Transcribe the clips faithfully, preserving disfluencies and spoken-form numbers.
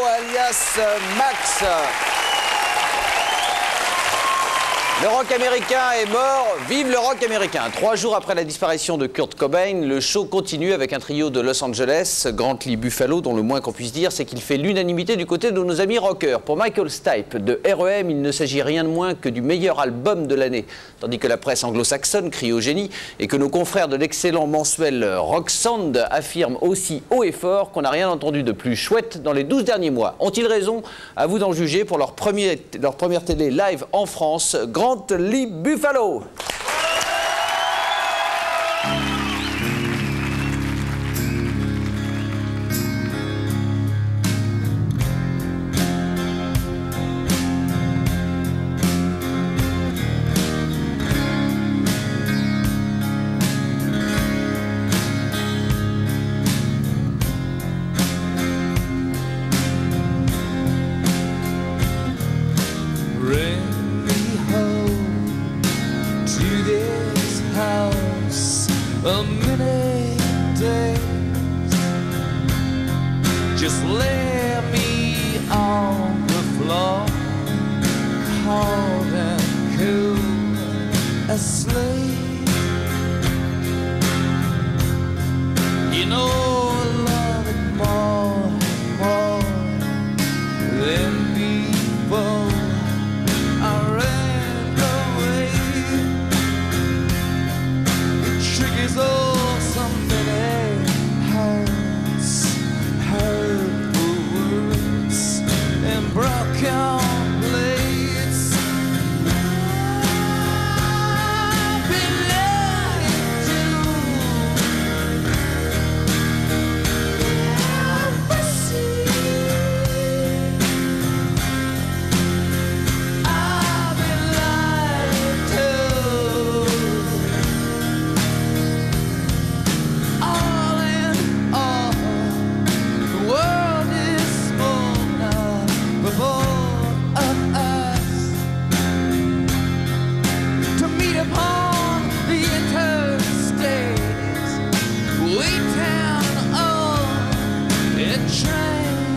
alias Max. Le rock américain est mort, vive le rock américain. Trois jours après la disparition de Kurt Cobain, le show continue avec un trio de Los Angeles, Grantley Buffalo, dont le moins qu'on puisse dire, c'est qu'il fait l'unanimité du côté de nos amis rockers. Pour Michael Stipe de R E M, il ne s'agit rien de moins que du meilleur album de l'année. Tandis que la presse anglo-saxonne crie au génie et que nos confrères de l'excellent mensuel Rock Sound affirment aussi haut et fort qu'on n'a rien entendu de plus chouette dans les douze derniers mois. Ont-ils raison? À vous d'en juger pour leur, premier, leur première télé live en France, Grantley Buffalo. A minute days, just lay me on the floor, hard and cool, asleep. You know I love it more, more than before. I ran away. The trick is all so many hurts, hurtful words, and broken blades. I've been lied to. I see. I've been lied to. All in all, the world is small now before us to meet upon the interstates, way down on a train.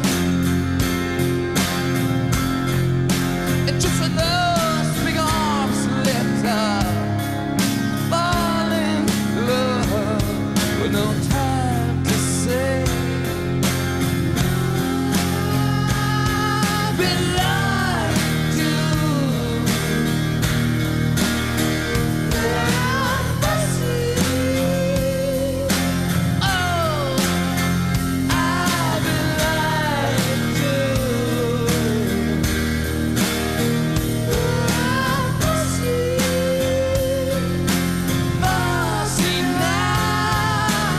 It just for those big arms left up, fall in love with no time to say. I've been lied to. I see. Oh, I've been lied to. I see. I see now.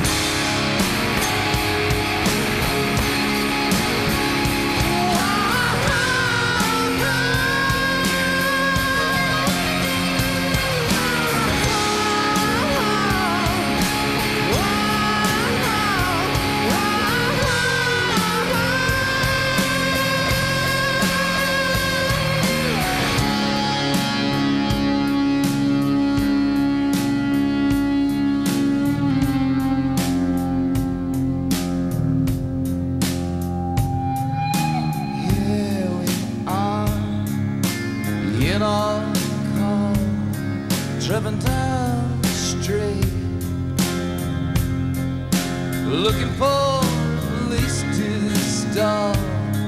Here we are in our car, driven down the street, looking for a place to stop,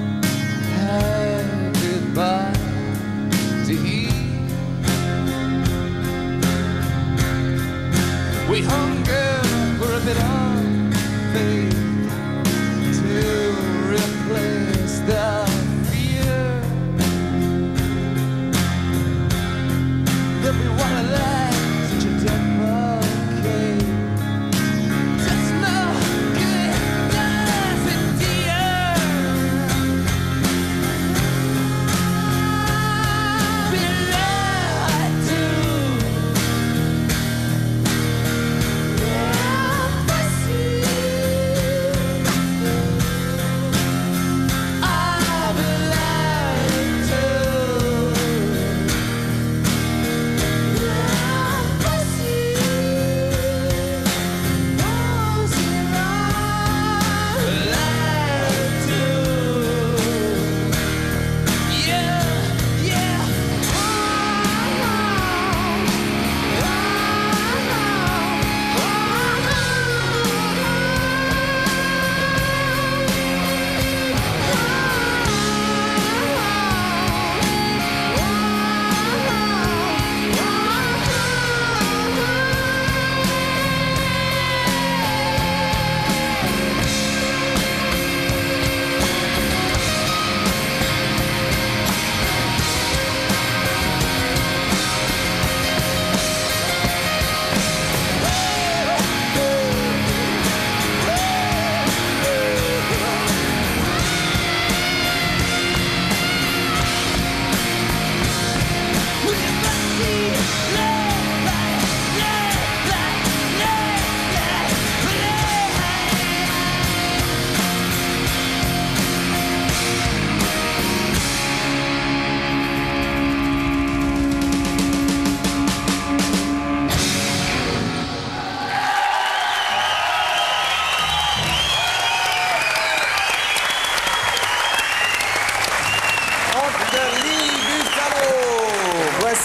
have goodbye to eat. We hunger for a bit of faith to replace the fear that we wanna let such a deprecate. Just no good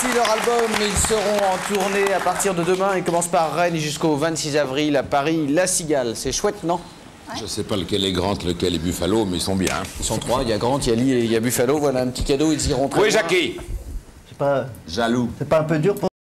Voici leur album, ils seront en tournée à partir de demain. Ils commencent par Rennes jusqu'au vingt-six avril à Paris. La Cigale, c'est chouette, non? Je sais pas lequel est Grant, lequel est Buffalo, mais ils sont bien. Ils sont trois, il y a Grant, il y a Lee et il y a Buffalo. Voilà un petit cadeau, ils iront très Où est loin. Jackie? C'est pas, Jaloux. c'est pas un peu dur pour